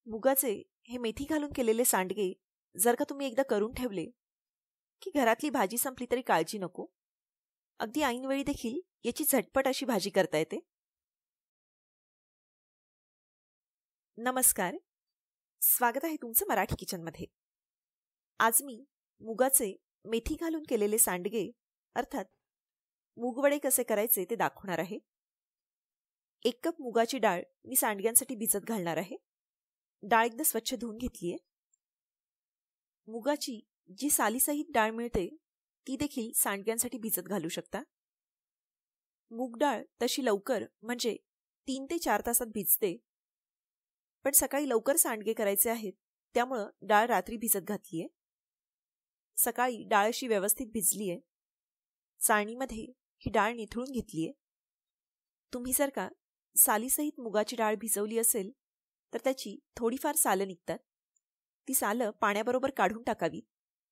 मुगाचे हे मेथी घालून केलेले सांडगे जर का तुम्ही एकदा करून ठेवले की घरातली भाजी संपली तरी काळजी नको. अगदी ऐनवेळी देखील याची झटपट अशी भाजी करता येते. नमस्कार, स्वागत आहे तुमचं मराठी किचनमध्ये. आज मी मुगाचे मेथी घालून केलेले सांडगे अर्थात मूगवडे कसे करायचे ते दाखवणार आहे. 1 कप मुगाची डाळ मी सांडग्यांसाठी भिजत घालणार आहे. डाळ एकदा स्वच्छ धुवून घेतलीये. मुगाची जी सालीसहित डाळ मिळते ती देखील सांडग्यांसाठी भिजत घालू शकता. मूग डाळ तशी लवकर म्हणजे 3 ते 4 तासात भिजते, पण सकाळी लवकर सांडगे करायचे आहेत त्यामुळं डाळ रात्री भिजत घातलीये. सकाळी डाळ अशी व्यवस्थित भिजलीये. चाळणीमध्ये ही डाळ निथळून घेतलीये. तुम्ही जर का सालीसहित मुगाची डाळ भिजवली असेल तर त्याची थोडीफार सालं निघतात. ती सालं पाण्याबरोबर काढून टाकावी.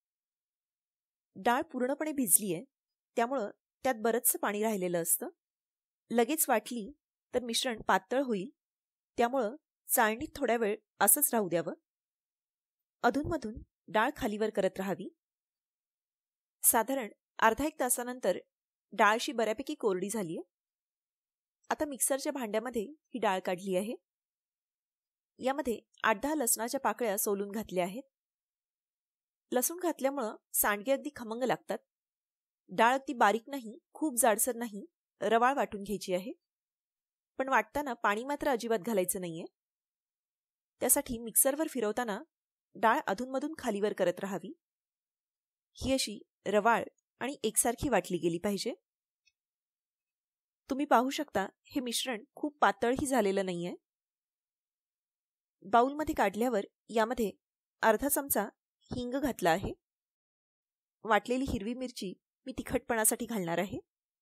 डाळ पूर्णपणे भिजलीये त्यामुळं त्यात बरंचसं पाणी राहिलेलं असतं. लगेच वाटली तर मिश्रण पातळ होईल, त्यामुळं चाळणीत थोड्या वेळ असंच राहू द्यावं. अधूनमधून डाळ खालीवर करत राहावी. साधारण अर्धा 1 तासानंतर डाळ अशी बऱ्यापैकी कोरडी झालीये. आता मिक्सरच्या भांड्यामध्ये ही डाळ काढली आहे. यामध्ये 8-10 लसणाच्या पाकळ्या सोलून घातल्या आहेत. लसूण घातल्यामुळं सांडगे अगदी खमंग लागतात. डाळ अगदी बारीक नाही, खूप जाडसर नाही, रवाळ वाटून घ्यायची आहे. पण वाटताना पाणी मात्र अजिबात घालायचं नाहीये. त्यासाठी मिक्सरवर फिरवताना डाळ अधूनमधून खालीवर करत राहावी. ही अशी रवाळ आणि एकसारखी वाटली गेली पाहिजे. तुम्ही पाहू शकता हे मिश्रण खूप पातळही झालेलं नाहीये. बाउलमध्ये काढल्यावर यामध्ये अर्धा चमचा हिंग घातला आहे. वाटलेली हिरवी मिरची मी तिखटपणासाठी घालणार आहे.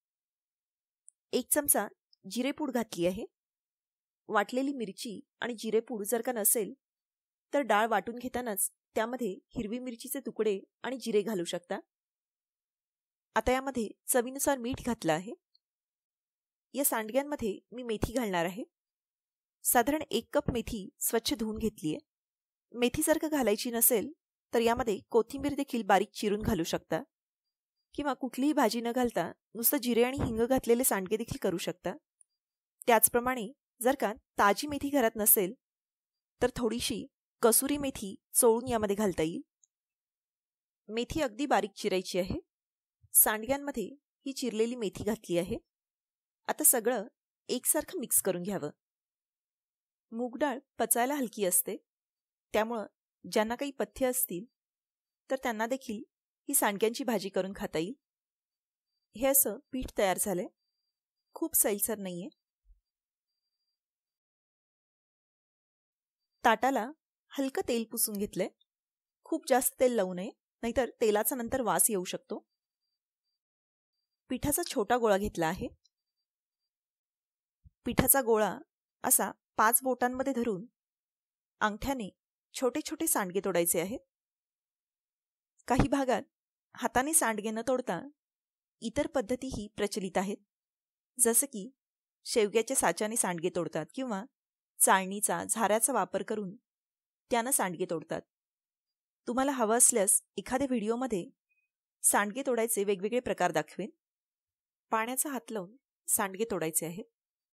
1 चमचा जिरेपूड घातली आहे. वाटलेली मिरची आणि जिरेपूड जर का नसेल तर डाळ वाटून घेतानाच त्यामध्ये हिरवी मिरचीचे तुकडे आणि जिरे घालू शकता. आता यामध्ये चवीनुसार मीठ घातलं आहे. या सांडग्यांमध्ये मी मेथी घालणार आहे. साधारण 1 कप मेथी स्वच्छ धुवून घेतलीये. मेथी जर का घालायची नसेल तर यामध्ये कोथिंबीर देखील बारीक चिरून घालू शकता, किंवा कुठलीही भाजी न घालता नुसतं जिरे आणि हिंग घातलेले सांडगे देखील करू शकता. त्याचप्रमाणे जर का ताजी मेथी घरात नसेल तर थोडीशी कसुरी मेथी चोळून यामध्ये घालता येईल. मेथी अगदी बारीक चिरायची आहे. सांडग्यांमध्ये ही चिरलेली मेथी घातली आहे. आता सगळं एकसारखं मिक्स करून घ्यावं. मूग डाळ पचायला हलकी असते, त्यामुळं ज्यांना काही पथ्य असतील तर त्यांना देखील ही सांडग्यांची भाजी करून खाता येईल. हे असं पीठ तयार झालंय. खूप सैलसर नाहीये. ताटाला हलकं तेल पुसून घेतलंय. खूप जास्त तेल लावू नये, नाहीतर तेलाचा नंतर वास येऊ शकतो. पिठाचा छोटा गोळा घेतला आहे. पिठाचा गोळा असा 5 बोटांमध्ये धरून अंगठ्याने छोटे छोटे सांडगे तोडायचे आहेत. काही भागात हाताने सांडगे न तोडता इतर पद्धतीही प्रचलित आहेत, जसं की शेवग्याच्या साच्याने सांडगे तोडतात किंवा चाळणीचा, झाऱ्याचा वापर करून त्यानं सांडगे तोडतात. तुम्हाला हवं असल्यास एखाद्या व्हिडिओमध्ये सांडगे तोडायचे वेगवेगळे प्रकार दाखवेन. पाण्याचा हात लावून सांडगे तोडायचे आहेत.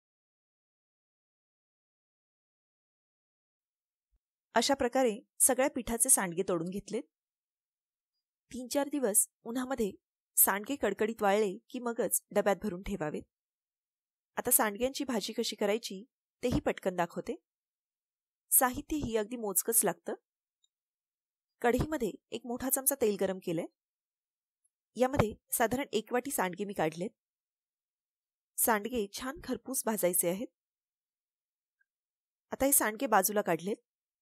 अशा प्रकारे सगळ्या पिठाचे सांडगे तोडून घेतलेत. 3-4 दिवस उन्हामध्ये सांडगे कडकडीत वाळले की मगच डब्यात भरून ठेवावेत. आता सांडग्यांची भाजी कशी करायची तेही पटकन दाखवते. साहित्य ही अगदी मोजकच लागतं. कढईमध्ये 1 मोठा चमचा तेल गरम केलंय. यामध्ये साधारण 1 वाटी सांडगे मी काढलेत. सांडगे छान खरपूस भाजायचे आहेत. आता हे सांडगे बाजूला काढलेत.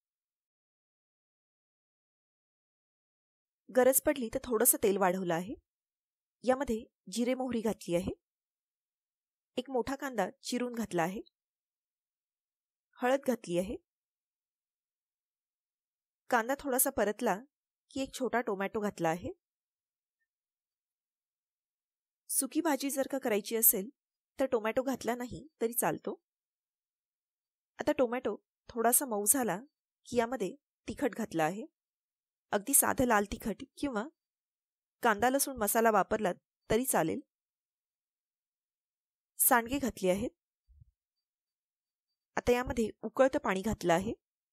गरज पडली तर थोडंसं तेल वाढवलं आहे. यामध्ये जिरे मोहरी घातली आहे. 1 मोठा कांदा चिरून घातला आहे. हळद घातली आहे. कांदा थोडासा परतला की 1 छोटा टोमॅटो घातला आहे. सुकी भाजी जर का करायची असेल तर टोमॅटो घातला नाही तरी चालतो. आता टोमॅटो थोडासा मऊ झाला की यामध्ये तिखट घातलं आहे. अगदी साधं लाल तिखट किंवा कांदा लसूण मसाला वापरलात तरी चालेल. सांडगे घातली आहेत. आता यामध्ये उकळतं पाणी घातलं आहे.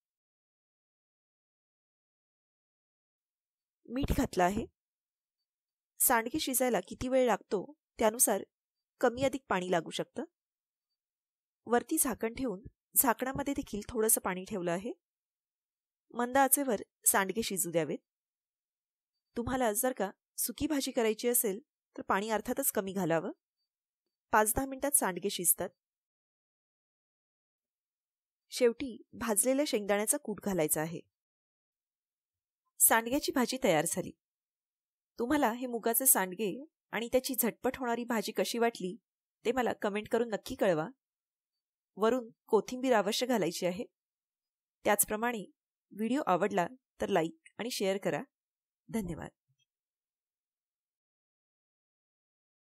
मीठ घातलं आहे. सांडगे शिजायला किती वेळ लागतो त्यानुसार कमी अधिक पाणी लागू शकतं. वरती झाकण ठेवून झाकणामध्ये देखील थोडंसं पाणी ठेवलं आहे. मंद आचेवर सांडगे शिजू द्यावेत. तुम्हाला जर का सुकी भाजी करायची असेल तर पाणी अर्थातच कमी घालावं. 5-10 मिनिटात सांडगे शिजतात. शेवटी भाजलेल्या शेंगदाण्याचा कूट घालायचा आहे. सांडग्याची भाजी तयार झाली. तुम्हाला हे मुगाचे सांडगे आणि त्याची झटपट होणारी भाजी कशी वाटली ते मला कमेंट करून नक्की कळवा. वरून कोथिंबीर अवश्य घालायची आहे. त्याचप्रमाणे व्हिडिओ आवडला तर लाईक आणि शेअर करा. धन्यवाद.